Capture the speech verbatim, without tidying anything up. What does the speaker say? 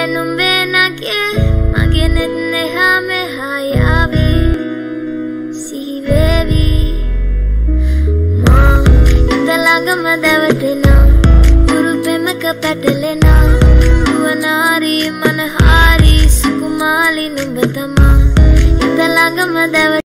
නුඹේ නගේ මගේ නෙත් නෙහා මෙහා යාවි සිහි වේවි මා ඉඳ ළඟම දැවටෙනා උරු පෙමක පැටලෙනා දුවනාරි මනහාරි සුකුමාලි නුඹ තමා ඉඳ ළඟම දැව